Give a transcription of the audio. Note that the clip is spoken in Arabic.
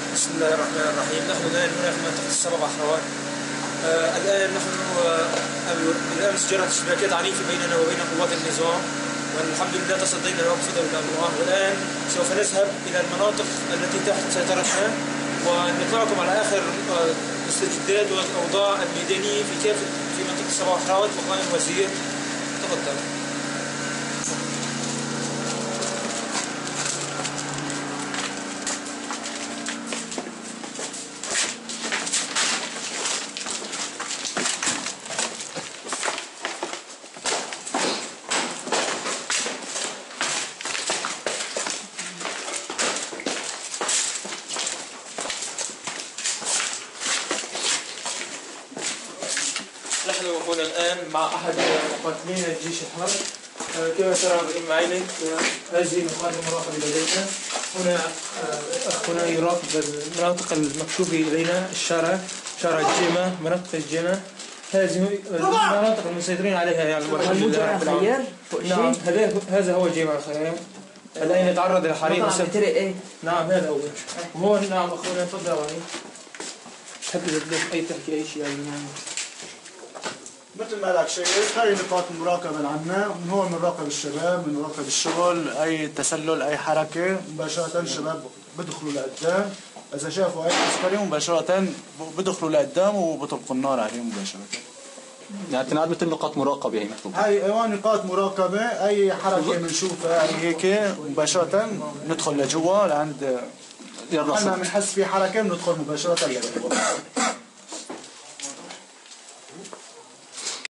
بسم الله الرحمن الرحيم. نحن الآن هنا في منطقة السبع أخوات. الآن نحن بالأمس جرت اشتباكات عنيفة بيننا وبين قوات النظام، والحمد لله تصدينا له بفضل الله. والآن سوف نذهب إلى المناطق التي تحت سيطرتنا ونطلعكم على آخر الاستجداد والأوضاع الميدانية في كافة في منطقة السبع أخوات. وقائم الوزير تفضل. نحن هنا الآن مع أحد مقاتلين الجيش الحر. كما ترى بإعلانك هذه نقاط المراقبة لدينا. هنا أخونا يراقب المناطق المكشوفة إلينا، شارع الجيمة، مناطق الجيمة. هذه المناطق المسيطرين عليها يعني الخيار. نعم هذا هو جيمة الخيام. الآن يتعرض للحريق. نعم هذا هو. وهون نعم أخونا تفضل. يعني تحب تحكي أي شيء يعني. مثل ما لك شايف هاي نقاط المراقبة اللي عنا. من هون بنراقب الشباب، بنراقب الشغل، أي تسلل أي حركة مباشرة الشباب بدخلوا لقدام. إذا شافوا أي عسكري مباشرة بدخلوا لقدام وبطلقوا النار عليهم مباشرة. يعني تنعاد مثل نقاط مراقبة هي مكتوب. هاي أيوان نقاط مراقبة، أي حركة بنشوفها أي هيك مباشرة ندخل لجوا لعند. حنا بنحس في حركة بندخل مباشرة لجوا.